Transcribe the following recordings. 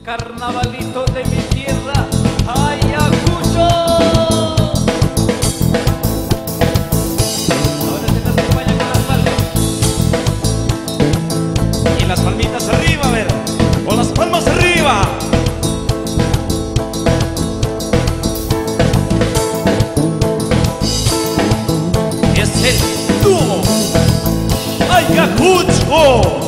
Carnavalito de mi tierra, Ayacucho. Ahora se nos acompaña con las palmas. Y las palmitas arriba, a ver. Con las palmas arriba. Es el dúo Ayacucho.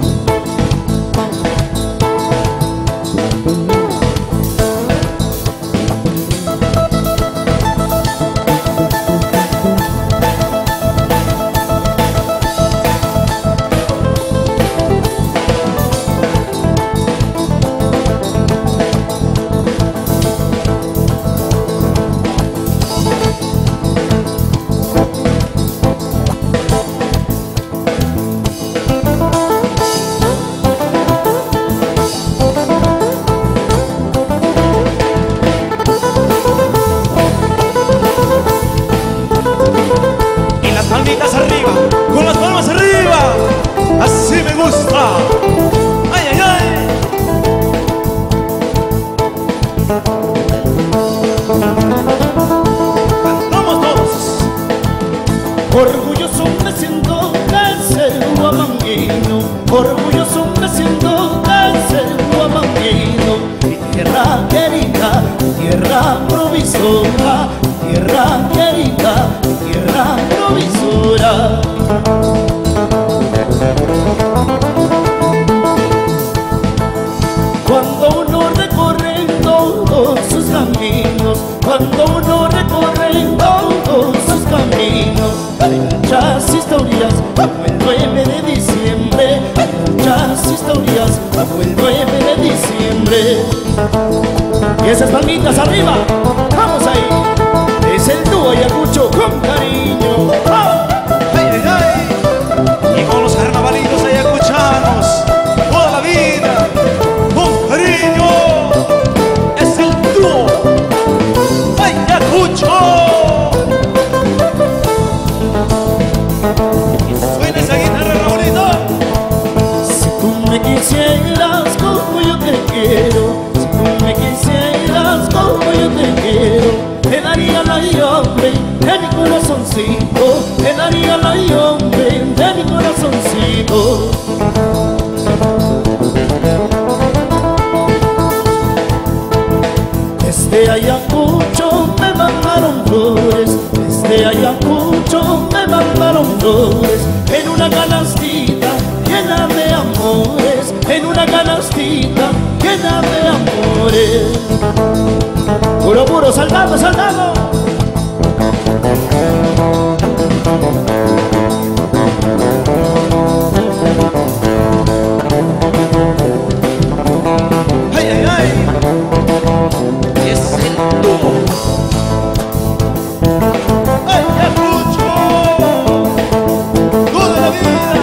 Palmitas arriba, con las palmas arriba, así me gusta. Ay, ay, ay. Cantamos todos. Orgulloso me siento de ser huamanguino, orgulloso me siento de ser huamanguino. Mi tierra querida, tierra provisora, tierra querida, tierra provisora. Cuando uno recorre todos sus caminos, cuando uno recorre todos sus caminos, hay muchas historias como el 9 de diciembre, hay muchas historias como el 9 de diciembre. Y esas palmitas arriba, vamos ahí, es el dúo Ayacucho con cariño. ¡Oh! Ay, ay, ay. Y con los carnavalitos ayacuchanos, toda la vida, con cariño. Es el dúo Ayacucho. Y suena esa guitarra, Raulito. Si tú me quisieras como yo te quiero, si tú me quisieras como yo te quiero, te daría la llave de mi corazoncito, te daría la llave de mi corazoncito. Desde Ayacucho me mandaron flores, desde Ayacucho me mandaron flores, en una canastita llena de amores, en una canastita llena de amores. Puro, puro, saltando, saltando. Ay, ay, ay. Es el dúo Ayacucho, toda la vida.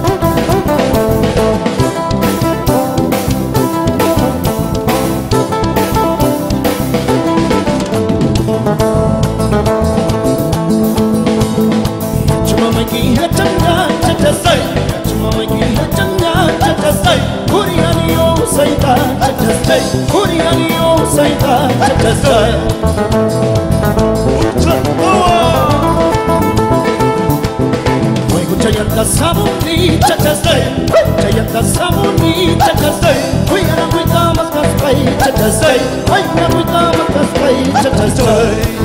Chumamaquija changa chachasay, chumamaquija changa chachasay, Kurianio saita chachasay, Kurianio saita chachasay. Chayanta sabuni chachasay, chayanta sabuni chachasay, Kuyana kuita makaspay chachasay, Kuyana kuita makaspay chachasay.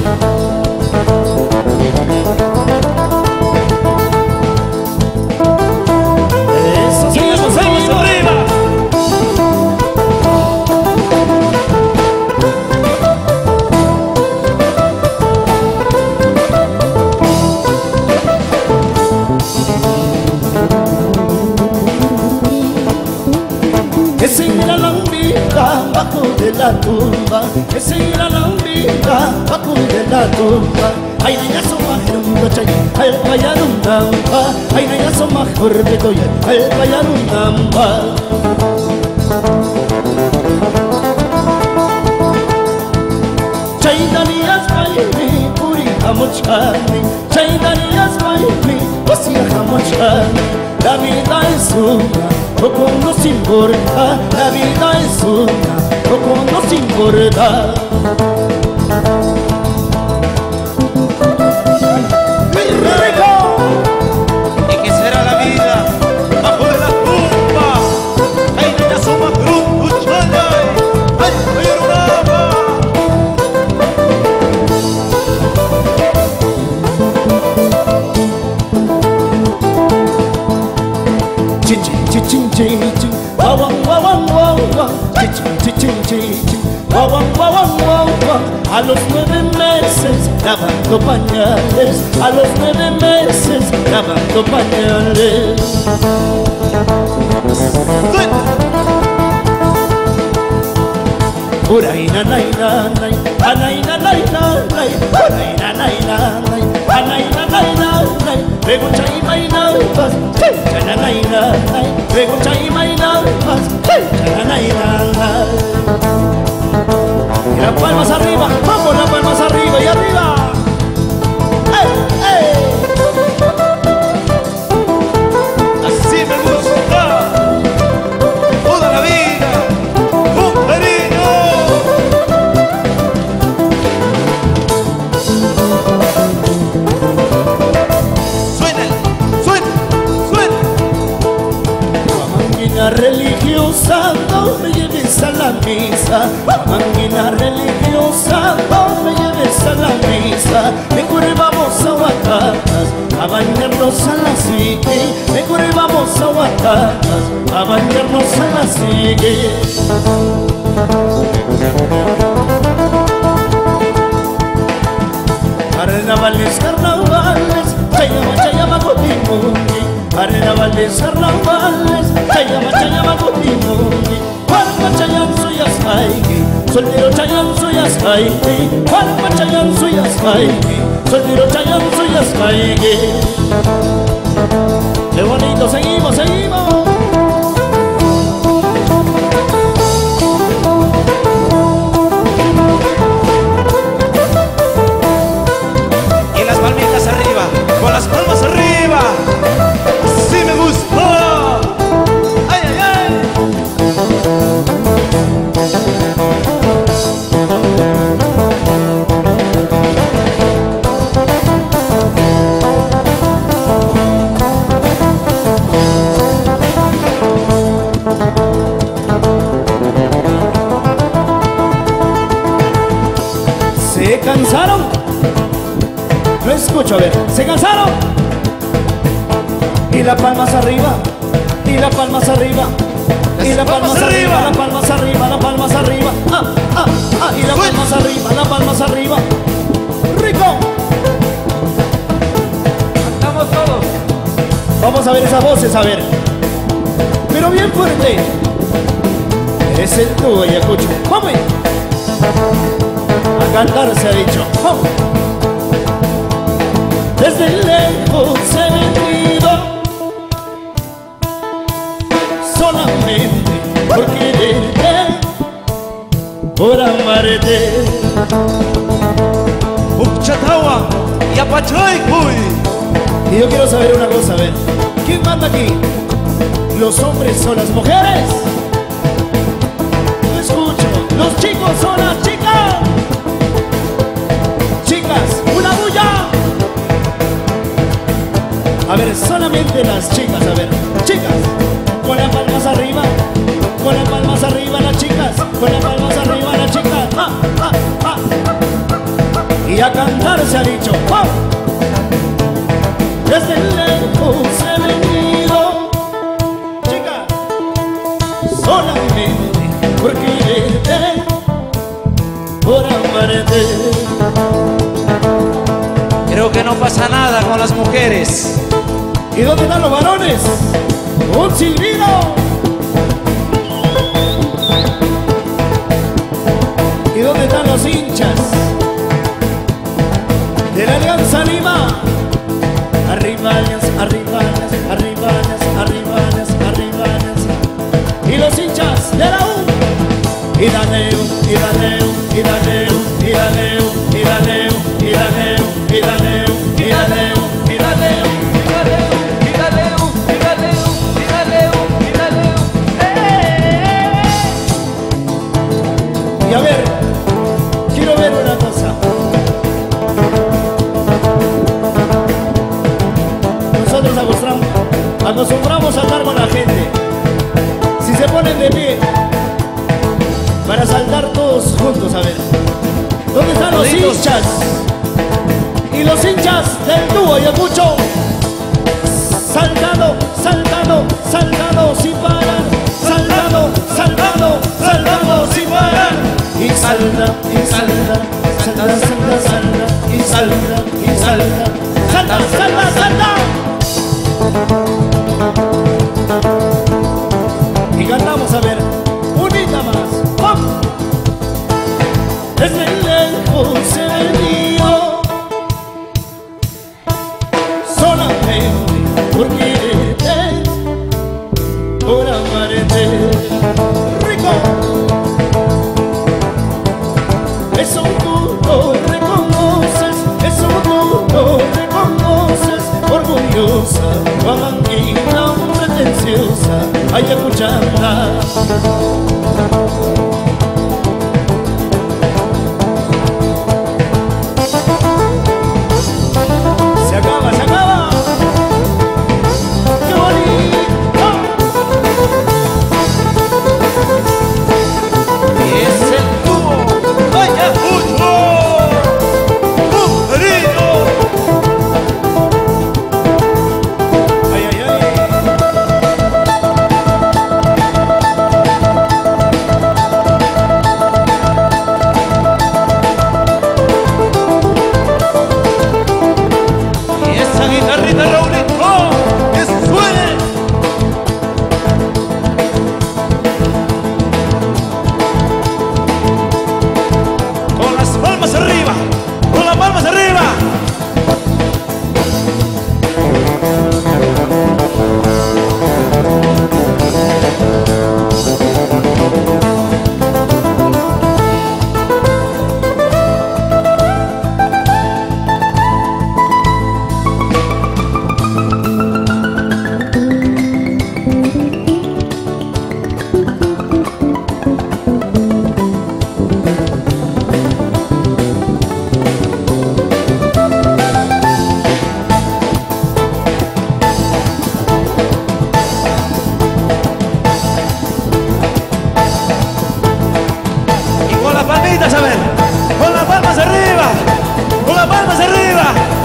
Que siga la lambita bajo de la tumba, que siga la lambita bajo de la tumba. Ay, na ya soma herumba chay, al payarun namba. Ay, na ya soma jorbe toya, al payarun namba. Chay danias bayi puri hamochani, chay danias bayi wasi hamochani. La vida es una, poco nos importa, la vida es una. con dos sin cortar. ¿Y qué será la vida bajo de la tumba? ¡Ay, no te asoma cruz, cuchalla! ¡Ay, ay, arunaba! Chin, chin, chin, chin, chin, chin. Wow, wow, wow, wow, wow. Chin, chin, chin, chin, chin. Wow, wow, wow, wow, wow. A los 9 meses lavando pañales. A los 9 meses lavando pañales. Uray, nanay, nanay. Anay, nanay, nanay. Uray, nanay, nanay. Anay, nanay, nanay. Luego chay, may, nalpas. Chananay, nanay. Luego chay, may, nalpas. Chananay, nanay. Y las palmas arriba, vamos, las palmas arriba y arriba. ¡Ey, ey! Así me gusta toda la vida, con cariño. Suena, suena, suena. Manguina religiosa, no me lleves a la misa. Manguina religiosa, no me lleves a la misa. Mejor vamos a Huacatas, a bañarnos a la sigue. Mejor vamos a Huacatas, a bañarnos a la sigue. Carnavales, carnavales, chayama, chayama, cotimundi. Carnavales, carnavales, chayama, chayama, cotimundi. Juanma chayan suyas haiki, soltero chayan suyas haiki. Juanma chayan suyas haiki, soltero chayan suyas haiki. Qué bonito, seguimos, seguimos. Y las palmitas arriba, con las palmas arriba. Así me gusta. Ay, ay, ay. ¿Se cansaron? No escucho, a ver, ¿se cansaron? Y las palmas arriba, y las palmas arriba, y las palmas arriba, las palmas arriba, las palmas arriba, y las palmas arriba, las palmas arriba. ¡Rico! Cantamos todos. Vamos a ver esas voces, a ver. Pero bien fuerte. Es el dúo Ayacucho. ¡Vamos! A cantar se ha dicho. ¡Vamos! Desde lejos he venido solamente por quererte, por amarte. Uchatagua y Apachaycuy. Y yo quiero saber una cosa, a ver, ¿quién manda aquí? ¿Los hombres o las mujeres? No escucho. ¿Los chicos o las chicas? Chicas, una bulla. A ver, solamente las chicas, a ver, chicas, con las palmas arriba, con las palmas arriba las chicas, con las palmas arriba las chicas. Y a cantar se ha dicho, ¡oh! Desde lejos he venido, chica, solamente por quererte, por amarte. Creo que no pasa nada con las mujeres. ¿Y dónde están los varones? ¡Un silbido! ¿Y dónde están los hinchas de la Alianza Lima? Arriba Alianza, arriba Alianza, arriba Alianza, arriba Alianza, arriba Alianza. Y los hinchas de la U. Y daneo, y daneo, y daneo, y daneo, y daneo, y daneo, y daneo, y daneo, y daneo. a ver, quiero ver una cosa. Nosotros acostumbramos a andar con la gente. Si se ponen de pie para saltar todos juntos, a ver. ¿Dónde están los hinchas? Y los hinchas del dúo Ayacucho. Saltando, saltando, saltando sin parar. Saltando, saltando, saltando sin parar. Y salta, y salta, salta, salta, salta. Y salta, y salta, salta, salta, salta. Y cantamos, a ver, unita más. ¡Pum! Desde lejos el mío, solamente por quererte, por amarte. ¡Rico! Eso tú lo reconoces, eso tú lo reconoces. Orgullosa, guamanguina, pretenciosa, ayacuchana. Se acaba, se acaba. ¡Qué bonito! Y es el dúo Ayacucho. ¡Mujerito! ¡Ay, ay, ay! Y esa guitarrita, Raulito, que suene. Con las palmas arriba, con las palmas arriba. Y con las palmitas, a ver, con las palmas arriba, con las palmas arriba.